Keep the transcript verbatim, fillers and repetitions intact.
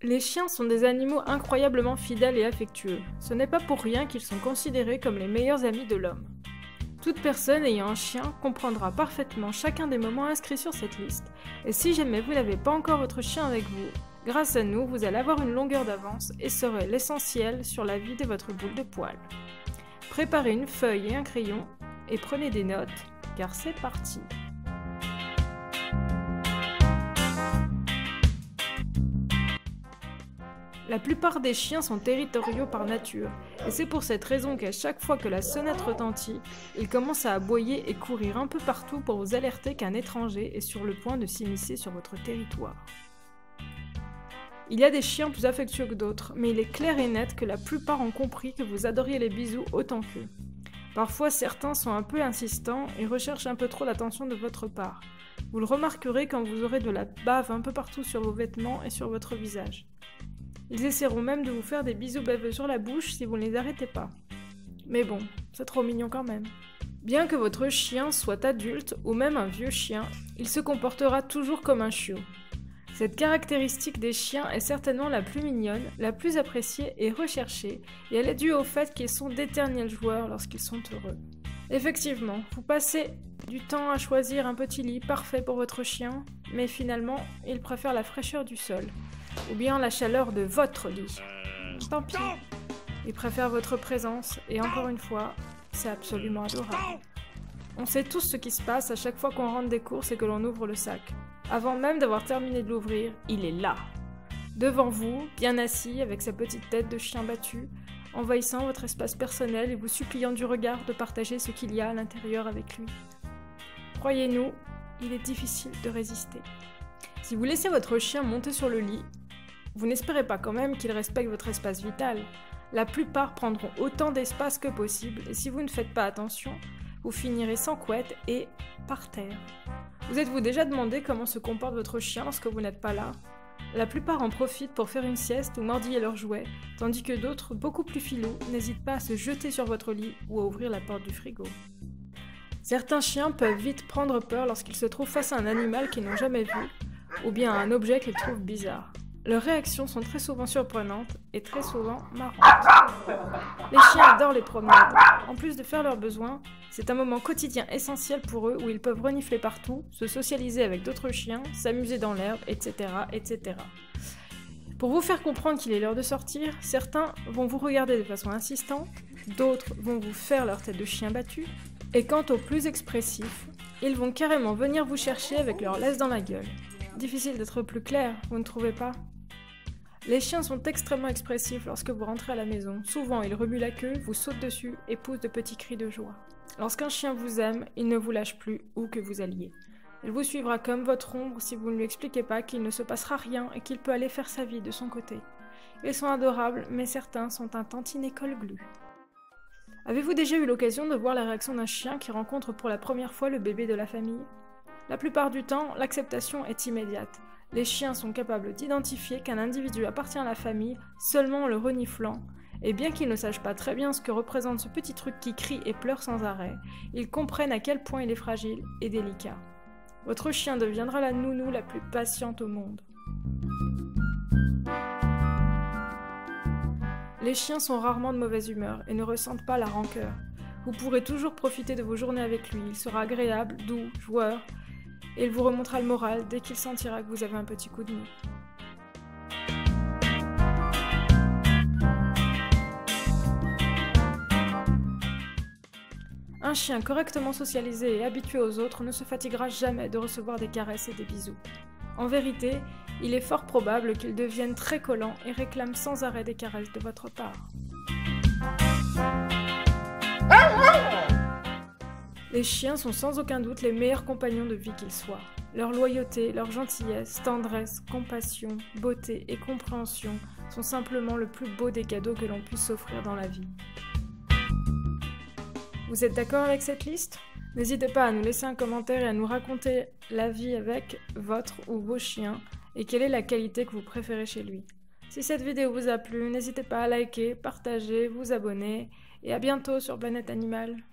Les chiens sont des animaux incroyablement fidèles et affectueux. Ce n'est pas pour rien qu'ils sont considérés comme les meilleurs amis de l'homme. Toute personne ayant un chien comprendra parfaitement chacun des moments inscrits sur cette liste, et si jamais vous n'avez pas encore votre chien avec vous, grâce à nous, vous allez avoir une longueur d'avance et saurez l'essentiel sur la vie de votre boule de poil. Préparez une feuille et un crayon et prenez des notes, car c'est parti. La plupart des chiens sont territoriaux par nature, et c'est pour cette raison qu'à chaque fois que la sonnette retentit, ils commencent à aboyer et courir un peu partout pour vous alerter qu'un étranger est sur le point de s'immiscer sur votre territoire. Il y a des chiens plus affectueux que d'autres, mais il est clair et net que la plupart ont compris que vous adoriez les bisous autant qu'eux. Parfois, certains sont un peu insistants et recherchent un peu trop l'attention de votre part. Vous le remarquerez quand vous aurez de la bave un peu partout sur vos vêtements et sur votre visage. Ils essaieront même de vous faire des bisous baveux sur la bouche si vous ne les arrêtez pas. Mais bon, c'est trop mignon quand même. Bien que votre chien soit adulte ou même un vieux chien, il se comportera toujours comme un chiot. Cette caractéristique des chiens est certainement la plus mignonne, la plus appréciée et recherchée, et elle est due au fait qu'ils sont d'éternels joueurs lorsqu'ils sont heureux. Effectivement, vous passez du temps à choisir un petit lit parfait pour votre chien, mais finalement, il préfère la fraîcheur du sol. Ou bien la chaleur de votre lit. Tant pis. Il préfère votre présence, et encore une fois, c'est absolument adorable. On sait tous ce qui se passe à chaque fois qu'on rentre des courses et que l'on ouvre le sac. Avant même d'avoir terminé de l'ouvrir, il est là. Devant vous, bien assis, avec sa petite tête de chien battu, envahissant votre espace personnel et vous suppliant du regard de partager ce qu'il y a à l'intérieur avec lui. Croyez-nous, il est difficile de résister. Si vous laissez votre chien monter sur le lit, vous n'espérez pas quand même qu'il respecte votre espace vital. La plupart prendront autant d'espace que possible et si vous ne faites pas attention, vous finirez sans couette et par terre. Vous êtes-vous déjà demandé comment se comporte votre chien lorsque vous n'êtes pas là? La plupart en profitent pour faire une sieste ou mordiller leurs jouets, tandis que d'autres, beaucoup plus filous, n'hésitent pas à se jeter sur votre lit ou à ouvrir la porte du frigo. Certains chiens peuvent vite prendre peur lorsqu'ils se trouvent face à un animal qu'ils n'ont jamais vu, ou bien à un objet qu'ils trouvent bizarre. Leurs réactions sont très souvent surprenantes et très souvent marrantes. Les chiens adorent les promenades. En plus de faire leurs besoins, c'est un moment quotidien essentiel pour eux où ils peuvent renifler partout, se socialiser avec d'autres chiens, s'amuser dans l'herbe, et cetera, et cetera. Pour vous faire comprendre qu'il est l'heure de sortir, certains vont vous regarder de façon insistante, d'autres vont vous faire leur tête de chien battu, et quant aux plus expressifs, ils vont carrément venir vous chercher avec leur laisse dans la gueule. Difficile d'être plus clair, vous ne trouvez pas? Les chiens sont extrêmement expressifs lorsque vous rentrez à la maison. Souvent, ils remuent la queue, vous sautent dessus et poussent de petits cris de joie. Lorsqu'un chien vous aime, il ne vous lâche plus où que vous alliez. Il vous suivra comme votre ombre si vous ne lui expliquez pas qu'il ne se passera rien et qu'il peut aller faire sa vie de son côté. Ils sont adorables, mais certains sont un tantinet colglu. Avez-vous déjà eu l'occasion de voir la réaction d'un chien qui rencontre pour la première fois le bébé de la famille? La plupart du temps, l'acceptation est immédiate. Les chiens sont capables d'identifier qu'un individu appartient à la famille seulement en le reniflant, et bien qu'ils ne sachent pas très bien ce que représente ce petit truc qui crie et pleure sans arrêt, ils comprennent à quel point il est fragile et délicat. Votre chien deviendra la nounou la plus patiente au monde. Les chiens sont rarement de mauvaise humeur et ne ressentent pas la rancœur. Vous pourrez toujours profiter de vos journées avec lui, il sera agréable, doux, joueur, et il vous remontera le moral dès qu'il sentira que vous avez un petit coup de mou. Un chien correctement socialisé et habitué aux autres ne se fatiguera jamais de recevoir des caresses et des bisous. En vérité, il est fort probable qu'il devienne très collant et réclame sans arrêt des caresses de votre part. Les chiens sont sans aucun doute les meilleurs compagnons de vie qu'ils soient. Leur loyauté, leur gentillesse, tendresse, compassion, beauté et compréhension sont simplement le plus beau des cadeaux que l'on puisse s'offrir dans la vie. Vous êtes d'accord avec cette liste? N'hésitez pas à nous laisser un commentaire et à nous raconter la vie avec votre ou vos chiens et quelle est la qualité que vous préférez chez lui. Si cette vidéo vous a plu, n'hésitez pas à liker, partager, vous abonner et à bientôt sur Planète Animal.